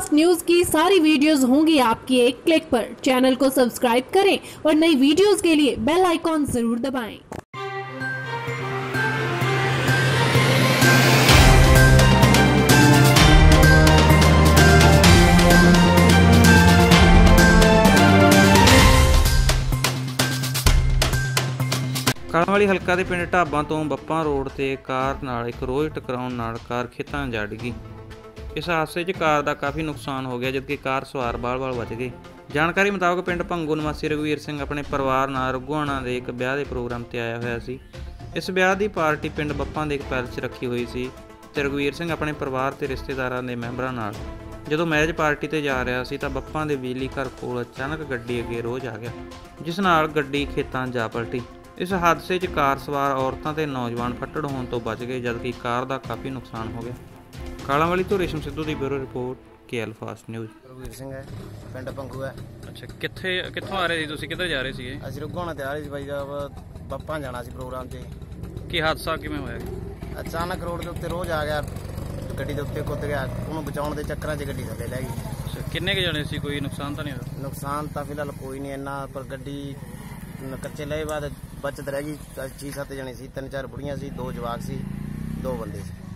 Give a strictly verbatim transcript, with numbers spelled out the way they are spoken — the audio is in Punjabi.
फास्ट न्यूज की सारी वीडियोस होंगी आपकी एक क्लिक पर। चैनल को सब्सक्राइब करें और नई वीडियोस के लिए बेल आइकॉन जरूर दबाएं। ਕਾਲਾਂਵਾਲੀ ਹਲਕਾ ਦੇ ਪਿੰਡ ਢਾਬਾਂ ਤੋਂ ਬੱਪਾਂ ਰੋਡ ਤੇ ਕਾਰ ਨਾਲ ਇੱਕ ਰੋਜ਼ ਟਕਰਾਉਣ ਨਾਲ ਕਾਰ ਖੇਤਾਂ ਜਾ ਡਿੱਗੀ। ਇਸ ਹਾਦਸੇ 'ਚ ਕਾਰ ਦਾ ਕਾਫੀ ਨੁਕਸਾਨ ਹੋ ਗਿਆ, ਜਦਕਿ ਕਾਰ ਸਵਾਰ ਬਾਲ-ਬਾਲ ਬਚ ਗਏ। ਜਾਣਕਾਰੀ ਮੁਤਾਬਕ ਪਿੰਡ ਭੰਗੂ ਨਿਵਾਸੀ ਰਘਵੀਰ ਸਿੰਘ ਆਪਣੇ ਪਰਿਵਾਰ ਨਾਲ ਰਘੁਆਣਾ ਦੇ ਇੱਕ ਵਿਆਹ ਦੇ ਪ੍ਰੋਗਰਾਮ ਤੇ ਆਇਆ ਹੋਇਆ ਸੀ। ਇਸ ਵਿਆਹ ਦੀ ਪਾਰਟੀ ਪਿੰਡ ਬੱਪਾਂ ਦੇ ਇੱਕ ਪੈਲਸ 'ਚ ਰੱਖੀ ਹੋਈ ਸੀ ਤੇ ਰਘਵੀਰ ਸਿੰਘ ਆਪਣੇ ਪਰਿਵਾਰ ਤੇ ਰਿਸ਼ਤੇਦਾਰਾਂ ਦੇ ਮੈਂਬਰਾਂ ਨਾਲ ਜਦੋਂ ਮੈਰਿਜ ਪਾਰਟੀ ਤੇ ਜਾ ਰਿਹਾ ਸੀ ਤਾਂ ਬੱਪਾਂ ਦੇ ਬਿਜਲੀ ਘਰ ਕੋਲ ਅਚਾਨਕ ਗੱਡੀ ਅੱਗੇ ਰੋਜ਼ ਆ ਗਿਆ, ਜਿਸ ਨਾਲ ਗੱਡੀ ਖੇਤਾਂ ਜਾ ਪਲਟੀ। ਇਸ ਹਾਦਸੇ 'ਚ ਕਾਰ ਸਵਾਰ ਔਰਤਾਂ ਤੇ ਨੌਜਵਾਨ ਫੱਟੜ ਹੋਣ ਤੋਂ ਬਚ ਗਏ, ਜਦਕਿ ਕਾਰ ਦਾ ਕਾਫੀ ਨੁਕਸਾਨ ਹੋ ਗਿਆ। ਕਾਲਾਂਵਾਲੀ ਤੋਂ ਰੇਸ਼ਮ ਸਿੱਧੂ ਦੀ bureau report, K L fast news. ਰਘਵੀਰ ਸਿੰਘ ਹੈ, ਪਿੰਡ ਭੰਗੂ ਹੈ। ਅੱਛਾ, ਕਿੱਥੇ ਕਿੱਥੋਂ ਆ ਰਹੇ ਸੀ ਤੁਸੀਂ, ਕਿੱਧਰ ਜਾ ਰਹੇ ਸੀਗੇ? ਅਸੀਂ ਰਘੁਆਣਾ ਤੇ ਆ ਰਹੇ ਸੀ ਬਾਈ ਸਾਹਿਬ, ਬੱਪਾਂ ਜਾਣਾ ਸੀ ਪ੍ਰੋਗਰਾਮ 'ਤੇ। ਕੀ ਹਾਦਸਾ ਕਿਵੇਂ ਹੋਇਆ? ਅਚਾਨਕ ਰੋਡ ਦੇ ਉੱਤੇ ਰੋਜ਼ ਆ ਗਿਆ, ਗੱਡੀ ਦੇ ਉੱਤੇ ਕੁੱਦ ਗਿਆ, ਉਹਨੂੰ ਬਚਾਉਣ ਦੇ ਚੱਕਰਾਂ 'ਚ ਗੱਡੀ ਥੱਲੇ ਲੈ ਗਈ। ਅੱਛਾ, ਕਿੰਨੇ ਕੁ ਜਣੇ ਸੀ? ਕੋਈ ਨੁਕਸਾਨ ਤਾਂ ਨਹੀਂ ਹੋਇਆ? ਨੁਕਸਾਨ ਤਾਂ ਫਿਲਹਾਲ ਕੋਈ ਨਹੀਂ ਇੰਨਾ, ਪਰ ਗੱਡੀ ਕੱਚੇ ਲਏ ਬਾਅਦ ਬਚਤ ਰਹਿ ਗਈ। ਛੇ ਸੱਤ ਜਣੇ ਸੀ, ਤਿੰਨ ਚਾਰ ਬੁੜੀਆਂ ਸੀ, ਦੋ ਜਵਾਕ ਸੀ, ਦੋ ਬੰਦੇ ਸੀ।